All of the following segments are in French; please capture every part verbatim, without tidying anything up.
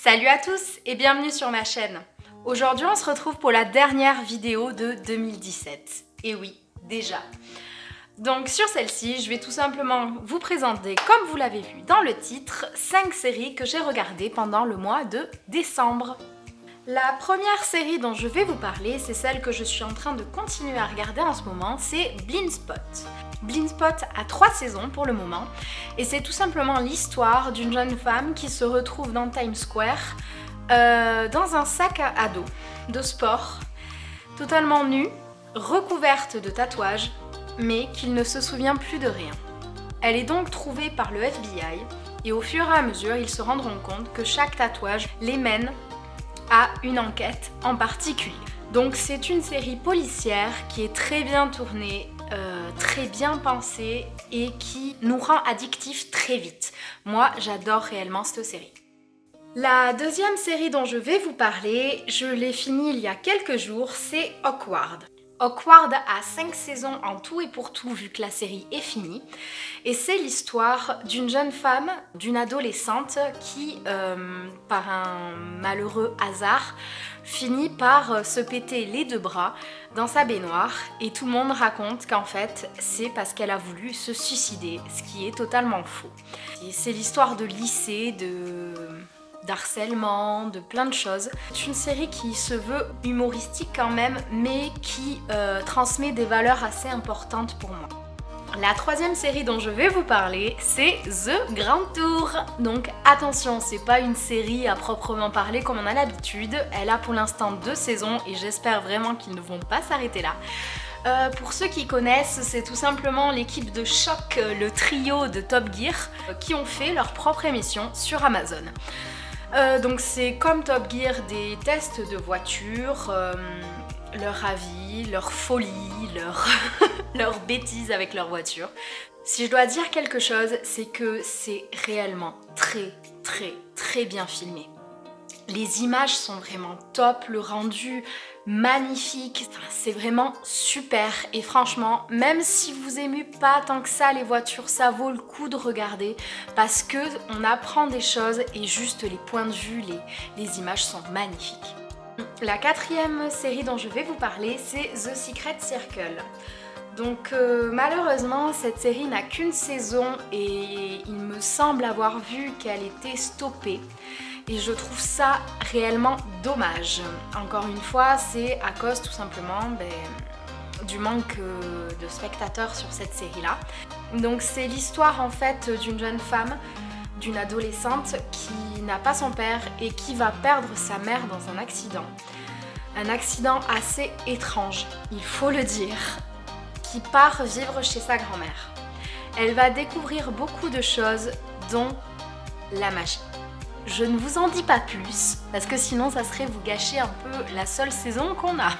Salut à tous et bienvenue sur ma chaîne. Aujourd'hui on se retrouve pour la dernière vidéo de deux mille dix-sept. Et oui, déjà. Donc sur celle-ci, je vais tout simplement vous présenter, comme vous l'avez vu dans le titre, cinq séries que j'ai regardées pendant le mois de décembre. La première série dont je vais vous parler, c'est celle que je suis en train de continuer à regarder en ce moment, c'est Blindspot. Blindspot a trois saisons pour le moment, et c'est tout simplement l'histoire d'une jeune femme qui se retrouve dans Times Square euh, dans un sac à dos de sport, totalement nue, recouverte de tatouages, mais qu'il ne se souvient plus de rien. Elle est donc trouvée par le F B I, et au fur et à mesure, ils se rendront compte que chaque tatouage les mène à une enquête en particulier. Donc c'est une série policière qui est très bien tournée, euh, très bien pensée et qui nous rend addictifs très vite. Moi, j'adore réellement cette série. La deuxième série dont je vais vous parler, je l'ai finie il y a quelques jours, c'est Awkward. Awkward a cinq saisons en tout et pour tout vu que la série est finie, et c'est l'histoire d'une jeune femme, d'une adolescente qui, euh, par un malheureux hasard, finit par se péter les deux bras dans sa baignoire, et tout le monde raconte qu'en fait c'est parce qu'elle a voulu se suicider, ce qui est totalement faux. Et c'est l'histoire de lycée, de... d'harcèlement, de plein de choses. C'est une série qui se veut humoristique quand même, mais qui euh, transmet des valeurs assez importantes pour moi. La troisième série dont je vais vous parler, c'est The Grand Tour. Donc attention, c'est pas une série à proprement parler comme on a l'habitude. Elle a pour l'instant deux saisons et j'espère vraiment qu'ils ne vont pas s'arrêter là. Euh, pour ceux qui connaissent, c'est tout simplement l'équipe de Choc, le trio de Top Gear, qui ont fait leur propre émission sur Amazon. Euh, donc c'est comme Top Gear des tests de voitures, euh, leur avis, leur folie, leur, leur bêtise avec leur voiture. Si je dois dire quelque chose, c'est que c'est réellement très très très bien filmé. Les images sont vraiment top, le rendu magnifique, enfin, c'est vraiment super. Et franchement, même si vous aimez pas tant que ça les voitures, ça vaut le coup de regarder parce que on apprend des choses et juste les points de vue, les, les images sont magnifiques. La quatrième série dont je vais vous parler, c'est The Secret Circle. Donc euh, malheureusement, cette série n'a qu'une saison et il me semble avoir vu qu'elle était stoppée. Et je trouve ça réellement dommage. Encore une fois, c'est à cause tout simplement ben, du manque de spectateurs sur cette série-là. Donc c'est l'histoire en fait d'une jeune femme, d'une adolescente qui n'a pas son père et qui va perdre sa mère dans un accident. Un accident assez étrange, il faut le dire, qui part vivre chez sa grand-mère. Elle va découvrir beaucoup de choses, dont la magie. Je ne vous en dis pas plus, parce que sinon ça serait vous gâcher un peu la seule saison qu'on a.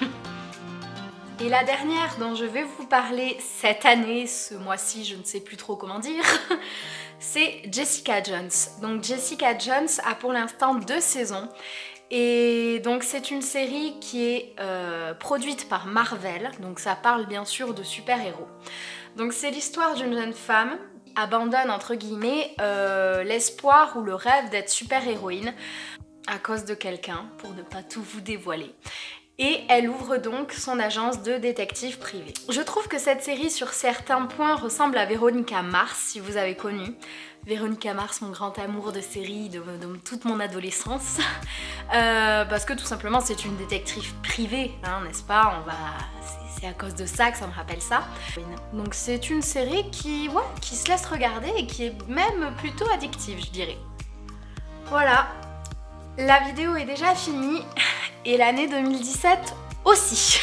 Et la dernière dont je vais vous parler cette année, ce mois-ci, je ne sais plus trop comment dire, c'est Jessica Jones. Donc Jessica Jones a pour l'instant deux saisons. Et donc c'est une série qui est euh, produite par Marvel, donc ça parle bien sûr de super-héros. Donc c'est l'histoire d'une jeune femme abandonne entre guillemets euh, l'espoir ou le rêve d'être super-héroïne à cause de quelqu'un, pour ne pas tout vous dévoiler. Et elle ouvre donc son agence de détective privé. Je trouve que cette série sur certains points ressemble à Véronica Mars, si vous avez connu. Véronica Mars, mon grand amour de série de, de toute mon adolescence. Euh, parce que tout simplement c'est une détective privée, hein, n'est-ce pas? On va... C'est à cause de ça que ça me rappelle ça. Donc c'est une série qui, ouais, qui se laisse regarder et qui est même plutôt addictive, je dirais. Voilà, la vidéo est déjà finie et l'année deux mille dix-sept aussi.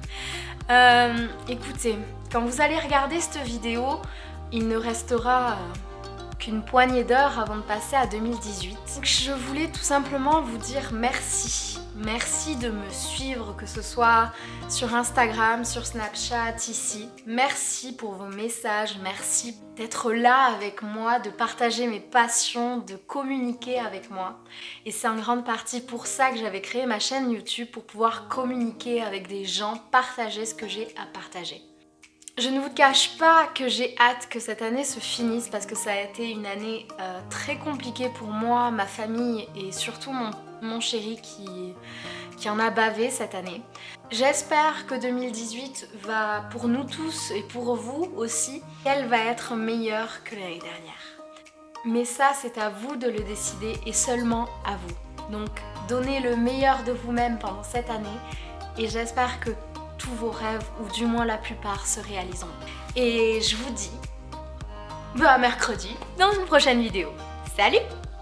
euh, écoutez, quand vous allez regarder cette vidéo, il ne restera euh, qu'une poignée d'heures avant de passer à deux mille dix-huit. Donc je voulais tout simplement vous dire merci. Merci de me suivre, que ce soit sur Instagram, sur Snapchat, ici. Merci pour vos messages, merci d'être là avec moi, de partager mes passions, de communiquer avec moi. Et c'est en grande partie pour ça que j'avais créé ma chaîne YouTube, pour pouvoir communiquer avec des gens, partager ce que j'ai à partager. Je ne vous cache pas que j'ai hâte que cette année se finisse parce que ça a été une année euh, très compliquée pour moi, ma famille et surtout mon, mon chéri qui, qui en a bavé cette année. J'espère que deux mille dix-huit va pour nous tous et pour vous aussi, elle va être meilleure que l'année dernière. Mais ça, c'est à vous de le décider et seulement à vous. Donc, donnez le meilleur de vous-même pendant cette année et j'espère que tous vos rêves, ou du moins la plupart, se réaliseront. Et je vous dis bah, à mercredi dans une prochaine vidéo. Salut!